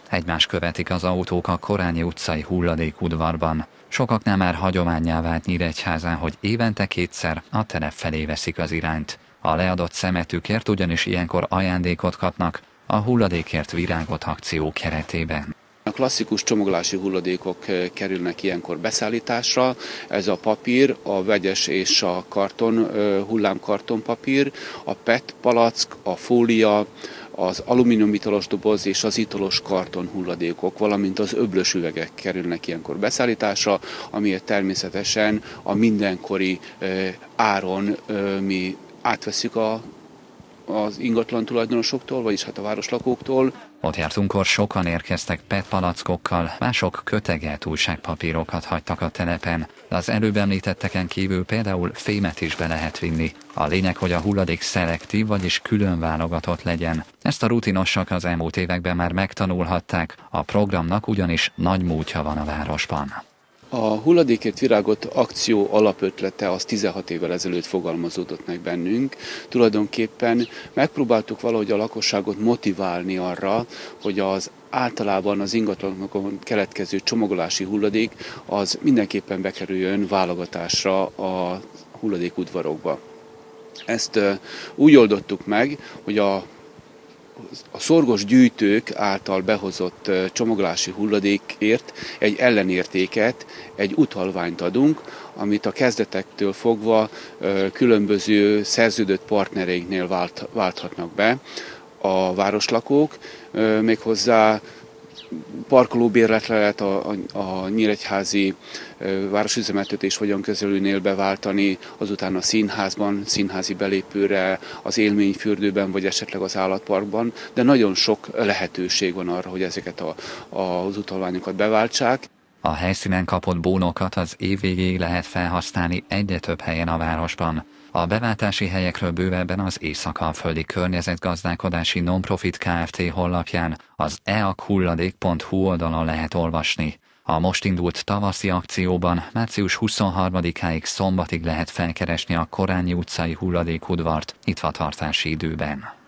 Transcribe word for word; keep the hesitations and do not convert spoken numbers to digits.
Egymást követik az autók a Korányi utcai hulladékudvarban. Sokaknál már hagyománnyá vált Nyíregyházán, hogy évente kétszer a telep felé veszik az irányt. A leadott szemetükért ugyanis ilyenkor ajándékot kapnak a Hulladékért Virágot akció keretében. A klasszikus csomagolási hulladékok kerülnek ilyenkor beszállításra. Ez a papír, a vegyes és a karton, hullámkartonpapír, a pé é té palack, a fólia, az alumínium italos doboz és az italos karton hulladékok, valamint az öblös üvegek kerülnek ilyenkor beszállításra, amiért természetesen a mindenkori áron mi átveszük a az ingatlan tulajdonosoktól, vagyis hát a városlakóktól. Ott jártunkkor sokan érkeztek pé é té palackokkal, mások kötegelt újságpapírokat hagytak a telepen, de az előbb említetteken kívül például fémet is be lehet vinni. A lényeg, hogy a hulladék szelektív, vagyis külön válogatott legyen. Ezt a rutinosak az elmúlt években már megtanulhatták, a programnak ugyanis nagy múltja van a városban. A Hulladékért Virágot akció alapötlete az tizenhat évvel ezelőtt fogalmazódott meg bennünk. Tulajdonképpen megpróbáltuk valahogy a lakosságot motiválni arra, hogy az általában az ingatlanokon keletkező csomagolási hulladék az mindenképpen bekerüljön válogatásra a hulladékudvarokba. Ezt úgy oldottuk meg, hogy a A szorgos gyűjtők által behozott csomagolási hulladékért egy ellenértéket, egy utalványt adunk, amit a kezdetektől fogva különböző szerződött partnereinknél vált, válthatnak be a városlakók, méghozzá parkolóbérletre lehet a, a, a nyíregyházi városüzemeltetés vagyonkezelőnél beváltani, azután a színházban, színházi belépőre, az élményfürdőben, vagy esetleg az állatparkban, de nagyon sok lehetőség van arra, hogy ezeket a, a, az utalványokat beváltsák. A helyszínen kapott bónokat az év végéig lehet felhasználni egyre több helyen a városban. A beváltási helyekről bővebben az Észak-Alföldi Környezetgazdálkodási Nonprofit Kft. Honlapján, az e a k hulladék pont hu oldalon lehet olvasni. A most indult tavaszi akcióban március huszonharmadikáig szombatig lehet felkeresni a Korányi utcai hulladékudvart nyitvatartási időben.